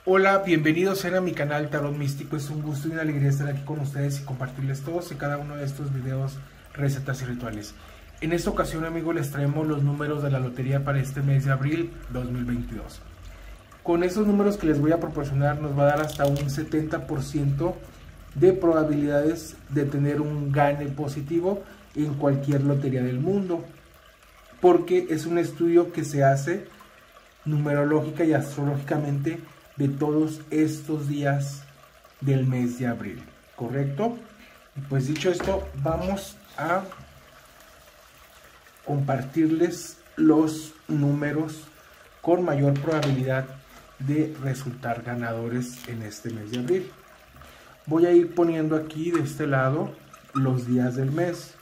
Hola, bienvenidos a mi canal Tarot Místico. Es un gusto y una alegría estar aquí con ustedes y compartirles todos y cada uno de estos videos, recetas y rituales. En esta ocasión, amigos, les traemos los números de la lotería para este mes de abril 2022. Con estos números que les voy a proporcionar nos va a dar hasta un 70% de probabilidades de tener un gane positivo en cualquier lotería del mundo, porque es un estudio que se hace numerológica y astrológicamente de todos estos días del mes de abril, ¿correcto? Y pues dicho esto, vamos a compartirles los números con mayor probabilidad de resultar ganadores en este mes de abril. Voy a ir poniendo aquí de este lado los días del mes.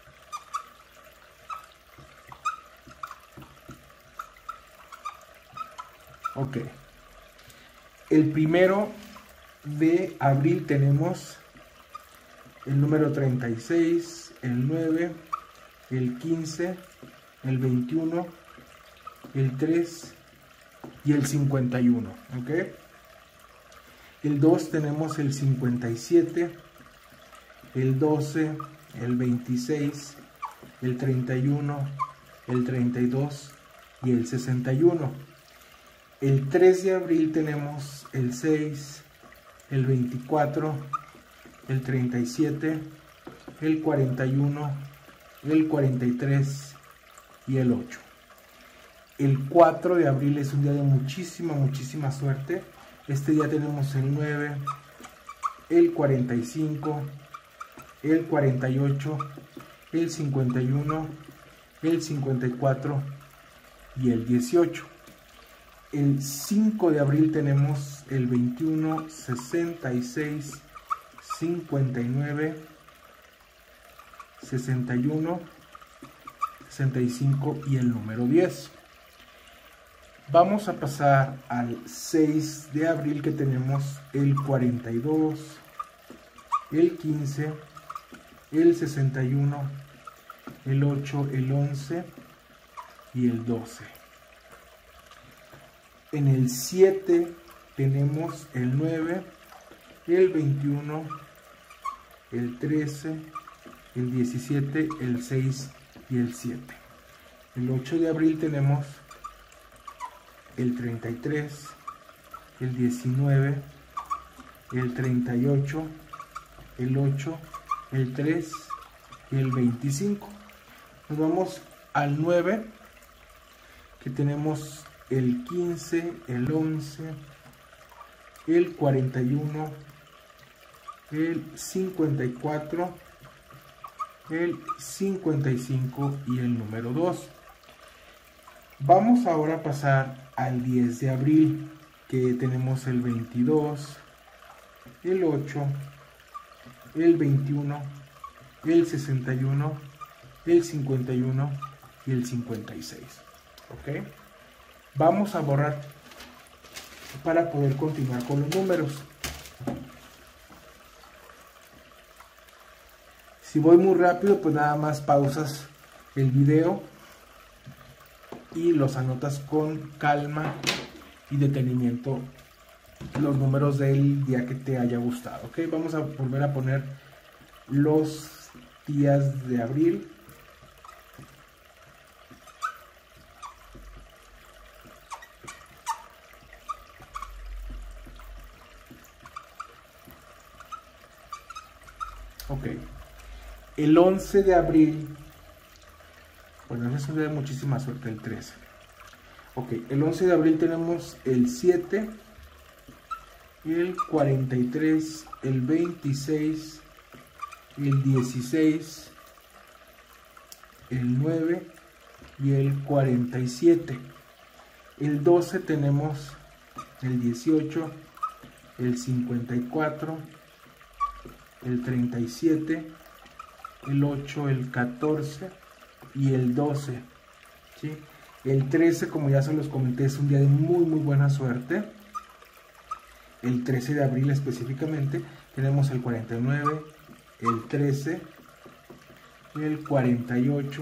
Ok. El 1 de abril tenemos el número 36, el 9, el 15, el 21, el 3 y el 51. ¿Ok? El 2 tenemos el 57, el 12, el 26, el 31, el 32 y el 61. El 3 de abril tenemos el 6, el 24, el 37, el 41, el 43 y el 8. El 4 de abril es un día de muchísima suerte. Este día tenemos el 9, el 45, el 48, el 51, el 54 y el 18. El 5 de abril tenemos el 21, 66, 59, 61, 65 y el número 10. Vamos a pasar al 6 de abril, que tenemos el 42, el 15, el 61, el 8, el 11 y el 12. En el 7 tenemos el 9, el 21, el 13, el 17, el 6 y el 7. El 8 de abril tenemos el 33, el 19, el 38, el 8, el 3 y el 25. Nos vamos al 9, que tenemos el 15, el 11, el 41, el 54, el 55 y el número 2. Vamos ahora a pasar al 10 de abril, que tenemos el 22, el 8, el 21, el 61, el 51 y el 56. ¿Ok? Vamos a borrar para poder continuar con los números. Si voy muy rápido, pues nada más pausas el video y los anotas con calma y detenimiento los números del día que te haya gustado. ¿Ok? Vamos a volver a poner los días de abril. Ok, el 11 de abril, bueno, eso da muchísima suerte, el 13. Ok, el 11 de abril tenemos el 7, el 43, el 26, el 16, el 9 y el 47. El 12 tenemos el 18, el 54, el 37, el 8, el 14 y el 12. ¿Sí? El 13, como ya se los comenté, es un día de muy buena suerte. El 13 de abril específicamente tenemos el 49, el 13, el 48,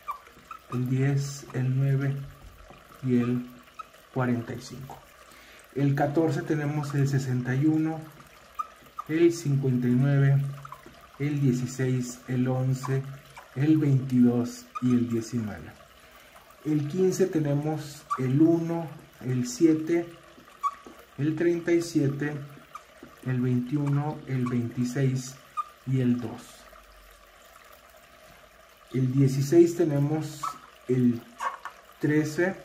el 10, el 9 y el 45. El 14 tenemos el 61, el 59, el 16, el 11, el 22 y el 19. El 15 tenemos el 1, el 7, el 37, el 21, el 26 y el 2. El 16 tenemos el 13,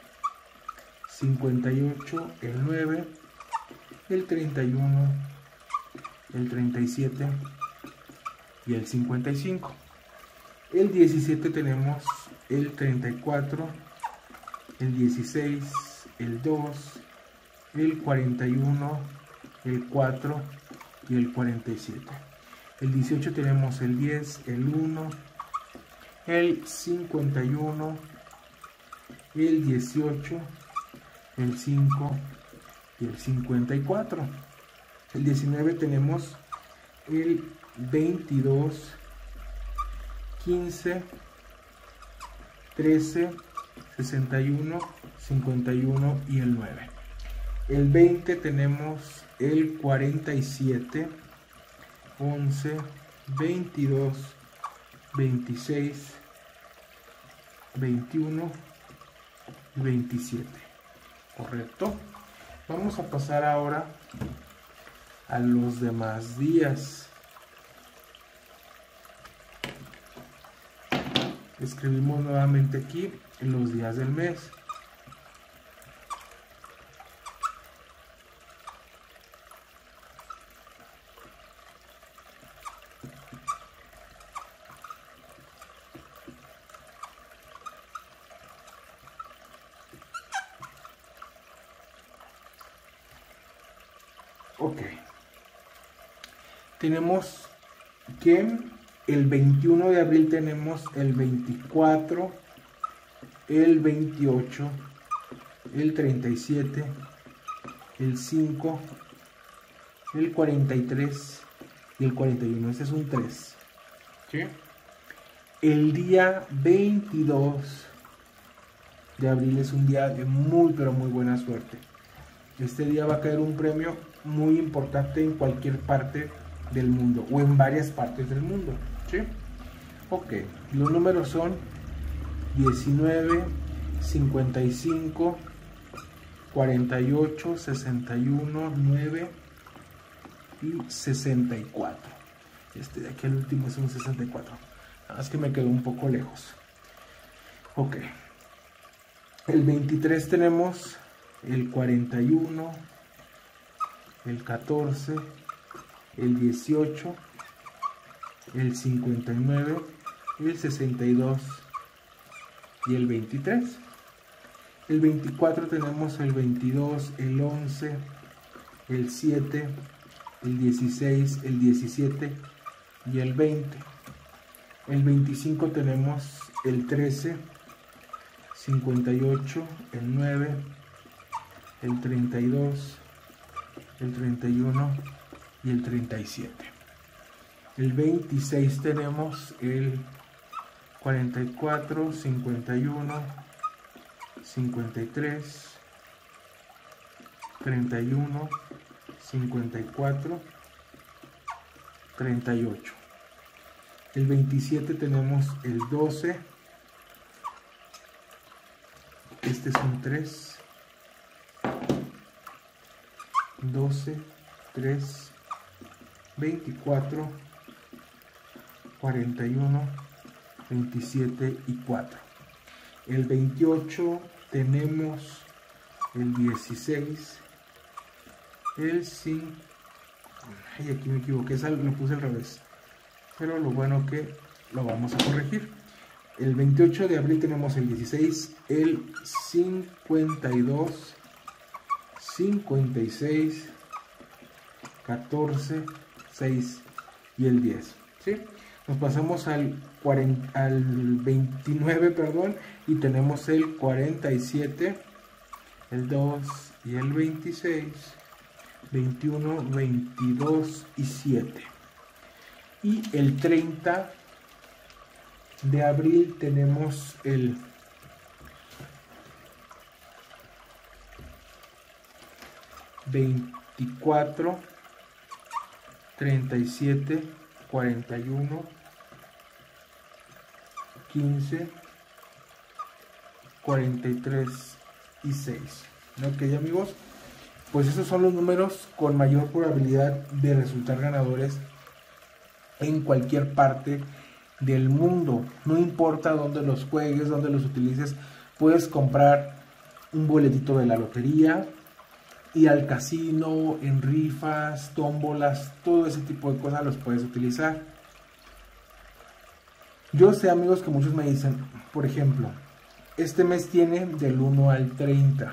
58, el 9, el 31, el 37 y el 55. El 17 tenemos el 34, el 16, el 2, el 41, el 4 y el 47. El 18 tenemos el 10, el 1, el 51, el 18, el 5 y el 54. El 19 tenemos el 22, 15, 13, 61, 51 y el 9. El 20 tenemos el 47, 11, 22, 26, 21 y 27. Correcto. Vamos a pasar ahora a los demás días. Escribimos nuevamente aquí los días del mes. Ok. Tenemos que el 21 de abril tenemos el 24, el 28, el 37, el 5, el 43 y el 41. Este es un 3. ¿Sí? El día 22 de abril es un día de muy pero muy buena suerte. Este día va a caer un premio muy importante en cualquier parte del mundo o en varias partes del mundo. ¿Sí? Ok, los números son 19, 55, 48, 61, 9 y 64. Este de aquí el último es un 64. Nada más que me quedó un poco lejos. Ok. El 23 tenemos el 41, el 14, el 18, el 59, el 62 y el 23. El 24 tenemos el 22, el 11, el 7, el 16, el 17 y el 20. El 25 tenemos el 13, 58, el 9, el 32, el 31 y el 37. El 26 tenemos el 44, 51, 53, 31, 54, 38. El 27 tenemos el 12, este es un 3, 12, 3, 24, 41, 27 y 4. El 28 tenemos el 16, el 5, ay, aquí me equivoqué, lo puse al revés, pero lo bueno que lo vamos a corregir. El 28 de abril tenemos el 16, el 52, 56, 14, 6 y el 10. ¿Sí? Nos pasamos al 29, perdón, y tenemos el 47, el 2 y el 26, 21, 22 y 7. Y el 30 de abril tenemos el 24, 37, 41, 15, 43 y 6. Ok, amigos, pues esos son los números con mayor probabilidad de resultar ganadores en cualquier parte del mundo. No importa dónde los juegues, dónde los utilices, puedes comprar un boletito de la lotería, ir al casino, en rifas, tómbolas, todo ese tipo de cosas los puedes utilizar. Yo sé, amigos, que muchos me dicen, por ejemplo, este mes tiene del 1 al 30.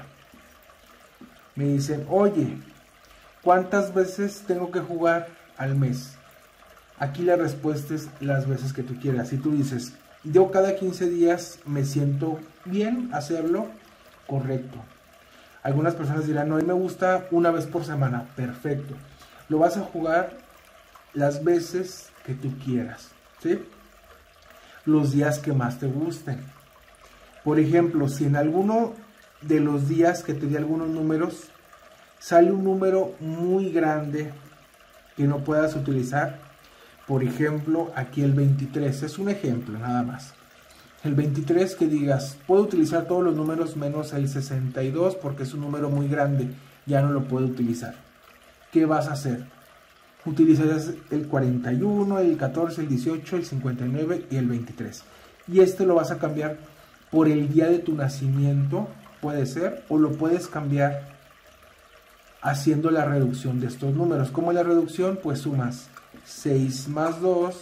Me dicen, oye, ¿cuántas veces tengo que jugar al mes? Aquí la respuesta es las veces que tú quieras. Si tú dices, yo cada 15 días me siento bien hacerlo, correcto. Algunas personas dirán, no, a mí me gusta una vez por semana, perfecto. Lo vas a jugar las veces que tú quieras, ¿sí? Los días que más te gusten. Por ejemplo, si en alguno de los días que te di algunos números, sale un número muy grande que no puedas utilizar, por ejemplo, aquí el 23, es un ejemplo nada más. El 23 que digas, puedo utilizar todos los números menos el 62 porque es un número muy grande, ya no lo puedo utilizar. ¿Qué vas a hacer? Utilizarás el 41, el 14, el 18, el 59 y el 23. Y este lo vas a cambiar por el día de tu nacimiento, puede ser, o lo puedes cambiar haciendo la reducción de estos números. ¿Cómo es la reducción? Pues sumas 6 más 2,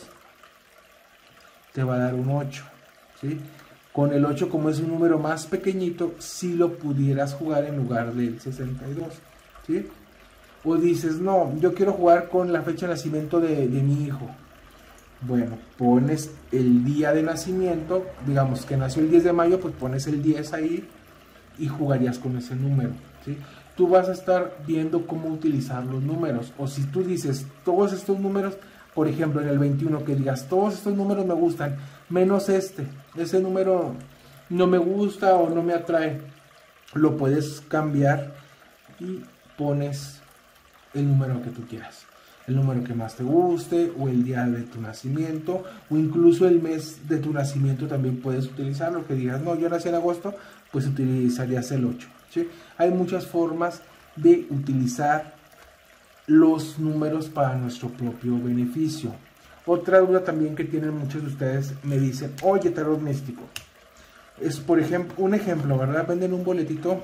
te va a dar un 8. ¿Sí? Con el 8, como es un número más pequeñito, si lo pudieras jugar en lugar del 62, ¿sí? O dices, no, yo quiero jugar con la fecha de nacimiento de mi hijo. Bueno, pones el día de nacimiento, digamos que nació el 10 de mayo, pues pones el 10 ahí y jugarías con ese número, ¿sí? Tú vas a estar viendo cómo utilizar los números. O si tú dices, todos estos números, por ejemplo, en el 21 que digas, todos estos números me gustan, menos ese número no me gusta o no me atrae, lo puedes cambiar y pones el número que tú quieras, el número que más te guste, o el día de tu nacimiento, o incluso el mes de tu nacimiento también puedes utilizarlo, que digas, no, yo nací en agosto, pues utilizarías el 8, ¿sí? Hay muchas formas de utilizar los números para nuestro propio beneficio. Otra duda también que tienen muchos de ustedes, me dicen, oye, tarot místico, es por ejemplo, un ejemplo, ¿verdad? Venden un boletito,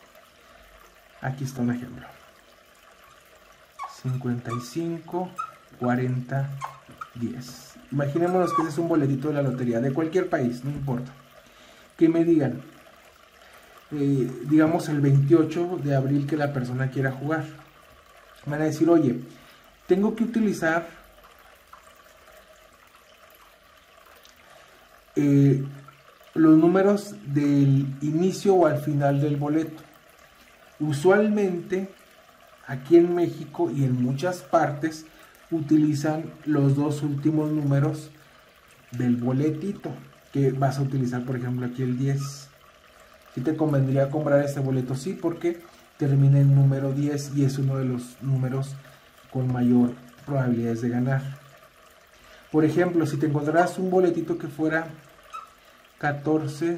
aquí está un ejemplo, 55, 40, 10. Imaginémonos que ese es un boletito de la lotería, de cualquier país, no importa. Que me digan, digamos el 28 de abril que la persona quiera jugar. Me van a decir, oye, tengo que utilizar los números del inicio o al final del boleto. Usualmente aquí en México y en muchas partes utilizan los dos últimos números del boletito que vas a utilizar, por ejemplo aquí el 10. ¿Sí te convendría comprar este boleto? Sí, porque termina en número 10 y es uno de los números con mayor probabilidades de ganar. Por ejemplo, si te encontraras un boletito que fuera 14,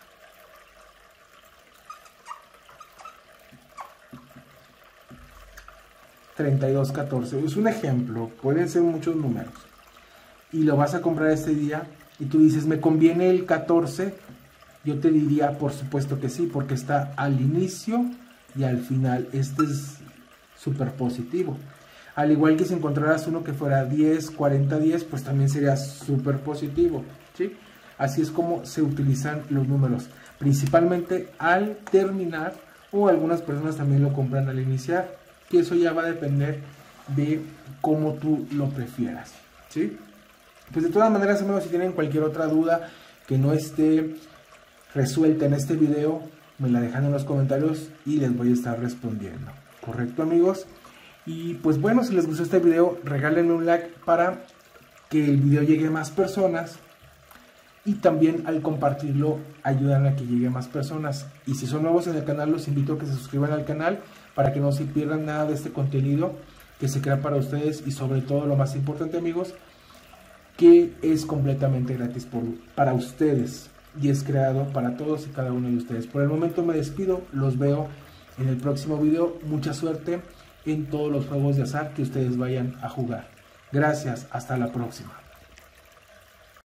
32, 14, es un ejemplo, pueden ser muchos números, y lo vas a comprar este día y tú dices, me conviene el 14, yo te diría por supuesto que sí, porque está al inicio y al final. Este es súper positivo. Al igual que si encontraras uno que fuera 10, 40, 10, pues también sería súper positivo, ¿sí? Así es como se utilizan los números, principalmente al terminar, o algunas personas también lo compran al iniciar, que eso ya va a depender de cómo tú lo prefieras, ¿sí? Pues de todas maneras, amigos, si tienen cualquier otra duda que no esté resuelta en este video, me la dejan en los comentarios y les voy a estar respondiendo, ¿correcto, amigos? Y pues bueno, si les gustó este video, regálenme un like para que el video llegue a más personas y también al compartirlo ayudan a que llegue a más personas. Y si son nuevos en el canal, los invito a que se suscriban al canal para que no se pierdan nada de este contenido que se crea para ustedes, y sobre todo lo más importante, amigos, que es completamente gratis para ustedes y es creado para todos y cada uno de ustedes. Por el momento me despido, los veo en el próximo video. Mucha suerte en todos los juegos de azar que ustedes vayan a jugar. Gracias, hasta la próxima.